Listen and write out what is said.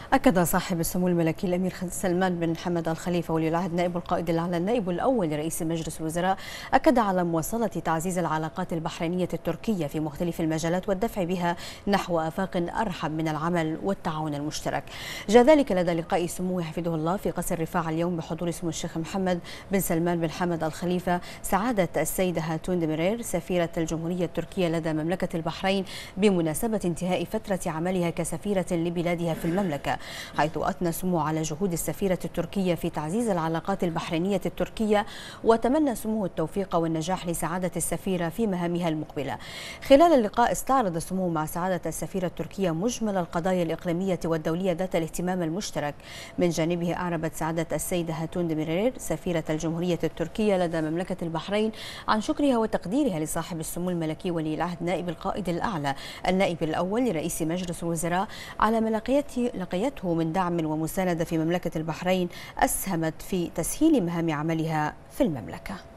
أكد صاحب السمو الملكي الأمير سلمان بن حمد الخليفة ولي العهد نائب القائد الأعلى النائب الأول لرئيس مجلس الوزراء أكد على مواصلة تعزيز العلاقات البحرينية التركية في مختلف المجالات والدفع بها نحو آفاق أرحب من العمل والتعاون المشترك. جاء ذلك لدى لقاء سموه حفظه الله في قصر رفاع اليوم بحضور سمو الشيخ محمد بن سلمان بن حمد الخليفة سعادة السيدة هاتون دميرير سفيرة الجمهورية التركية لدى مملكة البحرين بمناسبة انتهاء فترة عملها كسفيرة لبلادها في المملكة، حيث أثنى سموه على جهود السفيرة التركية في تعزيز العلاقات البحرينية التركية، وتمنى سموه التوفيق والنجاح لسعادة السفيرة في مهامها المقبلة. خلال اللقاء استعرض سموه مع سعادة السفيرة التركية مجمل القضايا الإقليمية والدولية ذات الاهتمام المشترك. من جانبه أعربت سعادة السيدة هاتون دميرير سفيرة الجمهورية التركية لدى مملكة البحرين عن شكرها وتقديرها لصاحب السمو الملكي ولي العهد نائب القائد الأعلى النائب الأول لرئيس مجلس الوزراء على ما لقيته من دعم ومساندة في مملكة البحرين أسهمت في تسهيل مهام عملها في المملكة.